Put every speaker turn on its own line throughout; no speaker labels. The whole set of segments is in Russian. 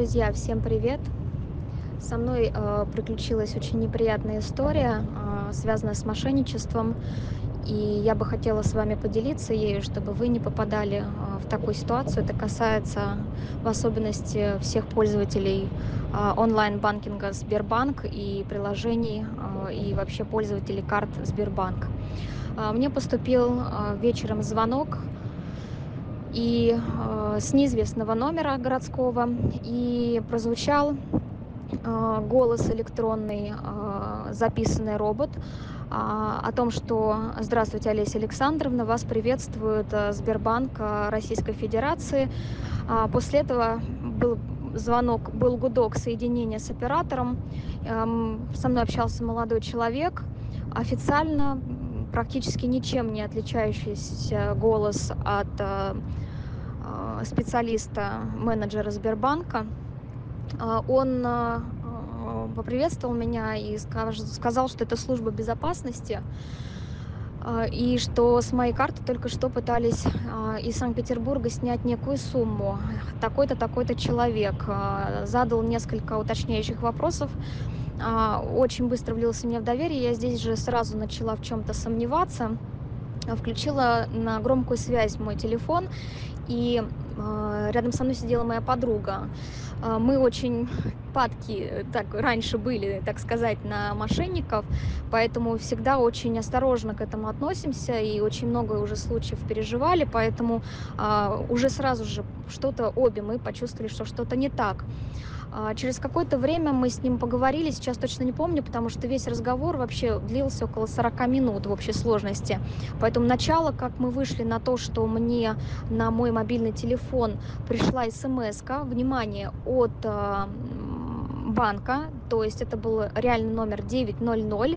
Друзья, всем привет! Со мной приключилась очень неприятная история, связанная с мошенничеством, и я бы хотела с вами поделиться ею, чтобы вы не попадали в такую ситуацию. Это касается в особенности всех пользователей онлайн-банкинга Сбербанк и приложений, и вообще пользователей карт Сбербанк. Мне поступил вечером звонок с неизвестного номера городского, и прозвучал голос электронный, записанный робот, о том, что «Здравствуйте, Олеся Александровна, вас приветствует Сбербанк Российской Федерации». После этого был звонок, был гудок соединения с оператором. Со мной общался молодой человек, официально практически ничем не отличающийся голос от специалиста, менеджера Сбербанка. Он поприветствовал меня и сказал, что это служба безопасности, и что с моей карты только что пытались из Санкт-Петербурга снять некую сумму. Такой-то, такой-то человек задал несколько уточняющих вопросов, очень быстро влился мне в доверие. Я здесь же сразу начала в чем-то сомневаться, включила на громкую связь мой телефон, и рядом со мной сидела моя подруга. Мы очень падки так раньше были, так сказать, на мошенников, поэтому всегда очень осторожно к этому относимся и очень много уже случаев переживали, поэтому уже сразу же что-то обе мы почувствовали, что что-то не так. Через какое-то время мы с ним поговорили, сейчас точно не помню, потому что весь разговор вообще длился около 40 минут в общей сложности. Поэтому начало, как мы вышли на то, что мне на мой мобильный телефон пришла смс-ка, внимание, от банка, то есть это был реальный номер 900.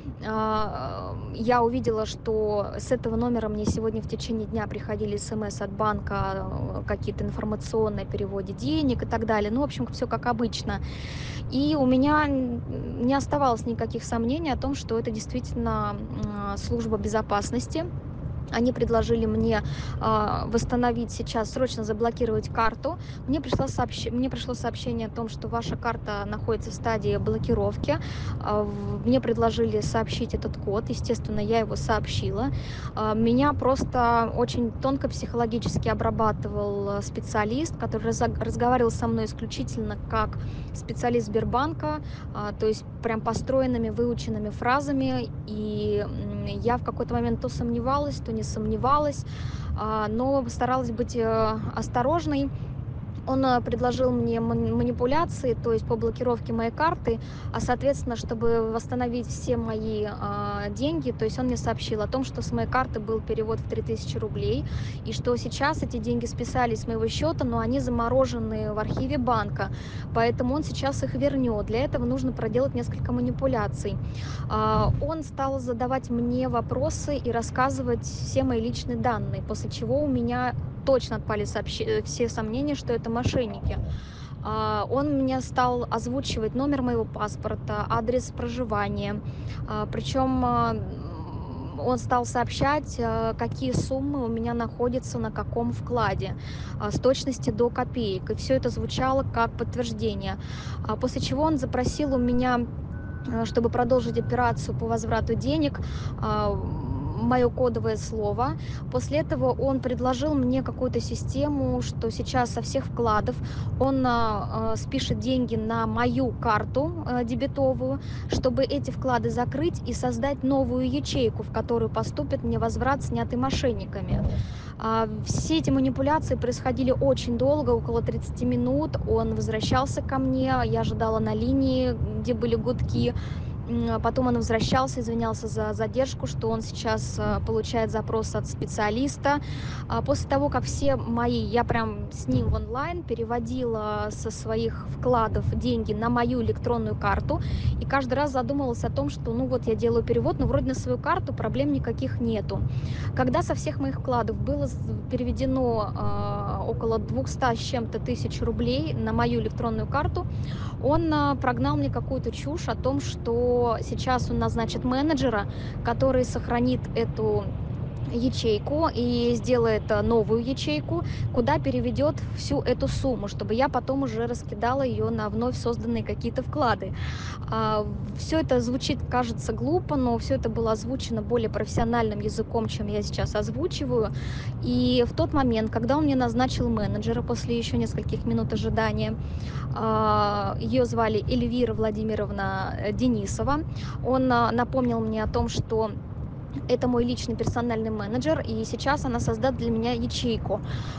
Я увидела, что с этого номера мне сегодня в течение дня приходили смс от банка, какие-то информационные, о переводе денег и так далее. Ну, в общем, все как обычно. И у меня не оставалось никаких сомнений о том, что это действительно служба безопасности. Они предложили мне восстановить сейчас, срочно заблокировать карту. Мне пришло сообщение о том, что ваша карта находится в стадии блокировки. Мне предложили сообщить этот код. Естественно, я его сообщила. Меня просто очень тонко психологически обрабатывал специалист, который разговаривал со мной исключительно как специалист Сбербанка, то есть прям построенными, выученными фразами. И я в какой-то момент то сомневалась, то не сомневалась, но старалась быть осторожной. Он предложил мне манипуляции, то есть по блокировке моей карты, соответственно, чтобы восстановить все мои деньги, то есть он мне сообщил о том, что с моей карты был перевод в 3000 рублей, и что сейчас эти деньги списались с моего счета, но они заморожены в архиве банка, поэтому он сейчас их вернет. Для этого нужно проделать несколько манипуляций. Он стал задавать мне вопросы и рассказывать все мои личные данные, после чего у меня точно отпали все сомнения, что это мошенники. Он мне стал озвучивать номер моего паспорта, адрес проживания. Причем он стал сообщать, какие суммы у меня находятся на каком вкладе, с точности до копеек. И все это звучало как подтверждение. После чего он запросил у меня, чтобы продолжить операцию по возврату денег, мое кодовое слово. После этого он предложил мне какую-то систему, что сейчас со всех вкладов он спишет деньги на мою карту дебетовую, чтобы эти вклады закрыть и создать новую ячейку, в которую поступит мне возврат, снятый мошенниками. Все эти манипуляции происходили очень долго, около 30 минут. Он возвращался ко мне, я ожидала на линии, где были гудки. Потом он возвращался, извинялся за задержку, что он сейчас получает запрос от специалиста. После того, как я прям с ним в онлайн переводила со своих вкладов деньги на мою электронную карту, и каждый раз задумывалась о том, что ну вот я делаю перевод, но вроде на свою карту проблем никаких нету. Когда со всех моих вкладов было переведено около 200 с чем-то тысяч рублей на мою электронную карту, он прогнал мне какую-то чушь о том, что сейчас он назначит менеджера, который сохранит эту ячейку и сделает новую ячейку, куда переведет всю эту сумму, чтобы я потом уже раскидала ее на вновь созданные какие-то вклады. Все это звучит, кажется, глупо, но все это было озвучено более профессиональным языком, чем я сейчас озвучиваю. И в тот момент, когда он мне назначил менеджера после еще нескольких минут ожидания, ее звали Эльвира Владимировна Денисова, он напомнил мне о том, что это мой личный персональный менеджер, и сейчас она создаст для меня ячейку.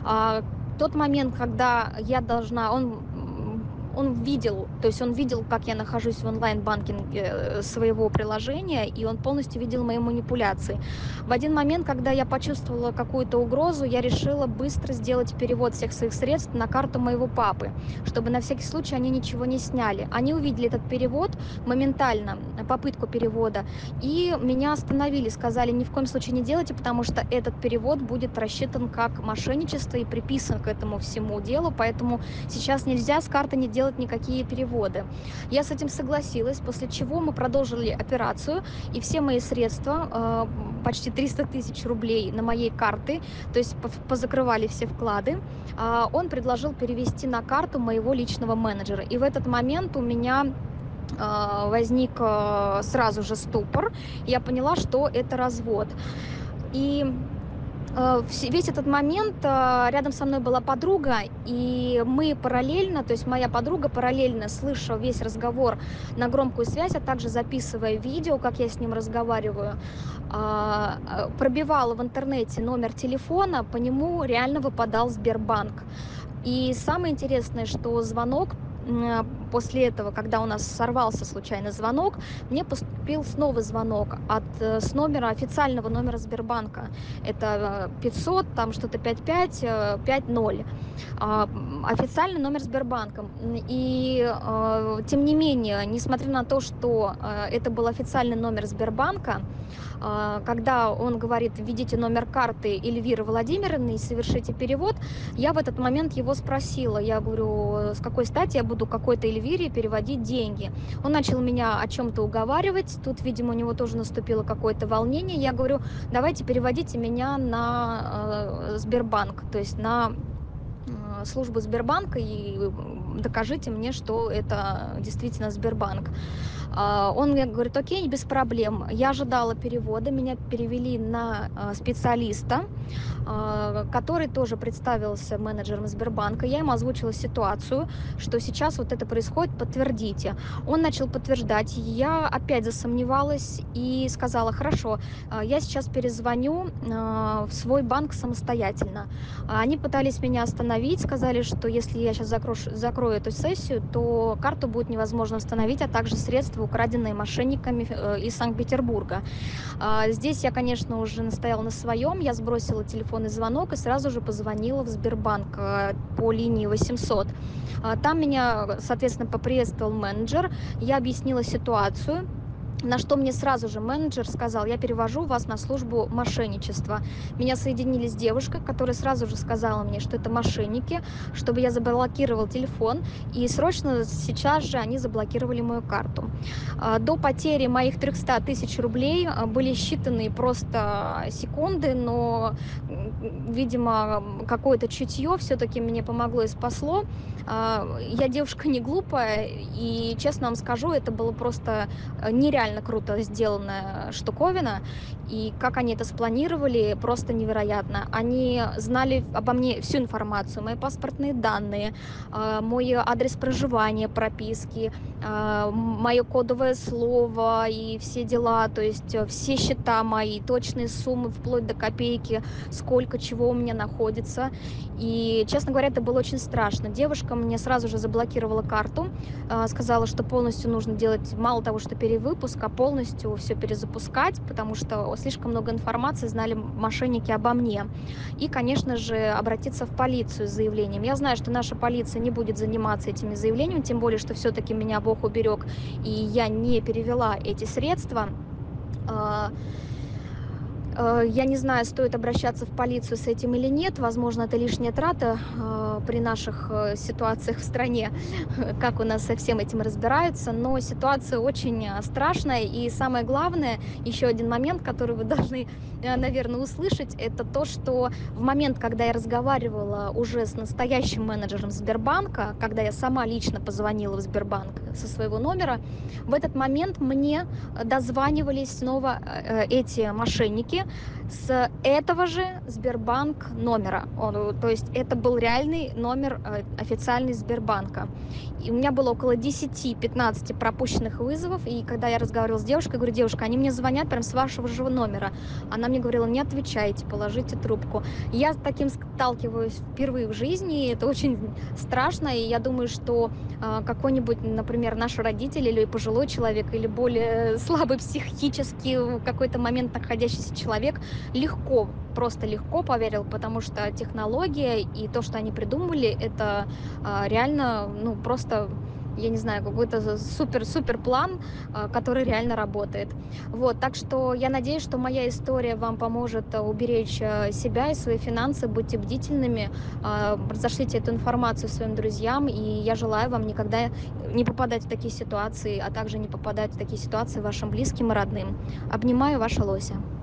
Тот момент, когда я должна, он видел, то есть он видел, как я нахожусь в онлайн-банкинге своего приложения, и он полностью видел мои манипуляции. В один момент, когда я почувствовала какую-то угрозу, я решила быстро сделать перевод всех своих средств на карту моего папы, чтобы на всякий случай они ничего не сняли. Они увидели этот перевод моментально, попытку перевода, и меня остановили, сказали, ни в коем случае не делайте, потому что этот перевод будет рассчитан как мошенничество и приписан к этому всему делу, поэтому сейчас нельзя с карты не делать никакие переводы. Я с этим согласилась, после чего мы продолжили операцию, и все мои средства, почти 300 тысяч рублей на моей карты, то есть позакрывали все вклады, он предложил перевести на карту моего личного менеджера. И в этот момент у меня возник сразу же ступор. Я поняла, что это развод. И весь этот момент рядом со мной была подруга, и мы параллельно, то есть моя подруга параллельно, слыша весь разговор на громкую связь, а также записывая видео, как я с ним разговариваю, пробивала в интернете номер телефона, по нему реально выпадал Сбербанк. И самое интересное, что звонок после этого, когда у нас сорвался случайно звонок, мне поступил снова звонок с номера, официального номера Сбербанка. Это 500, там что-то 55 50. Официальный номер Сбербанка. И тем не менее, несмотря на то, что это был официальный номер Сбербанка, когда он говорит, введите номер карты Эльвиры Владимировны и совершите перевод, я в этот момент его спросила, я говорю, с какой стати я буду какой-то Эльвире переводить деньги. Он начал меня о чем-то уговаривать, тут, видимо, у него тоже наступило какое-то волнение, я говорю, давайте переводите меня на Сбербанк, то есть на службу Сбербанка и докажите мне, что это действительно Сбербанк. Он мне говорит, окей, без проблем. Я ожидала перевода, меня перевели на специалиста, который тоже представился менеджером Сбербанка. Я ему озвучила ситуацию, что сейчас вот это происходит, подтвердите. Он начал подтверждать. Я опять засомневалась и сказала, хорошо, я сейчас перезвоню в свой банк самостоятельно. Они пытались меня остановить, сказали, что если я сейчас закрою эту сессию, то карту будет невозможно установить, а также средства, украденные мошенниками из Санкт-Петербурга. Здесь я, конечно, уже настояла на своем. Я сбросила телефонный звонок и сразу же позвонила в Сбербанк по линии 800. Там меня, соответственно, поприветствовал менеджер. Я объяснила ситуацию. На что мне сразу же менеджер сказал, я перевожу вас на службу мошенничества. Меня соединили с девушкой, которая сразу же сказала мне, что это мошенники, чтобы я заблокировал телефон, и срочно сейчас же они заблокировали мою карту. До потери моих 300 тысяч рублей были считанные просто секунды, но, видимо, какое-то чутье все-таки мне помогло и спасло. Я девушка не глупая, и, честно вам скажу, это было просто нереально круто сделанная штуковина, и как они это спланировали, просто невероятно. Они знали обо мне всю информацию, мои паспортные данные, мой адрес проживания, прописки, мое кодовое слово и все дела, то есть все счета мои, точные суммы вплоть до копейки, сколько чего у меня находится. И, честно говоря, это было очень страшно. Девушка мне сразу же заблокировала карту, сказала, что полностью нужно делать мало того, что перевыпуск, а полностью все перезапускать, потому что слишком много информации знали мошенники обо мне. И, конечно же, обратиться в полицию с заявлением. Я знаю, что наша полиция не будет заниматься этими заявлениями, тем более, что все-таки меня Бог уберег, и я не перевела эти средства. Я не знаю, стоит обращаться в полицию с этим или нет. Возможно, это лишняя трата при наших ситуациях в стране, как у нас со всем этим разбираются. Но ситуация очень страшная. И самое главное, еще один момент, который вы должны, наверное, услышать, это то, что в момент, когда я разговаривала уже с настоящим менеджером Сбербанка, когда я сама лично позвонила в Сбербанк со своего номера, в этот момент мне дозванивались снова эти мошенники с этого же Сбербанк номера. То есть это был реальный номер официальный Сбербанка. И у меня было около 10-15 пропущенных вызовов, и когда я разговаривала с девушкой, говорю: девушка, они мне звонят прям с вашего же номера. Она мне говорила: не отвечайте, положите трубку. Я с таким сталкиваюсь впервые в жизни, и это очень страшно, и я думаю, что какой-нибудь, например, наш родитель или пожилой человек, или более слабый психически в какой-то момент находящийся человек легко, просто легко поверил, потому что технология и то, что они придумали, это реально, ну, просто, я не знаю, какой-то супер-супер план, который реально работает. Вот, так что я надеюсь, что моя история вам поможет уберечь себя и свои финансы, будьте бдительными, разошлите эту информацию своим друзьям, и я желаю вам никогда не попадать в такие ситуации, а также не попадать в такие ситуации вашим близким и родным. Обнимаю, ваша Лося.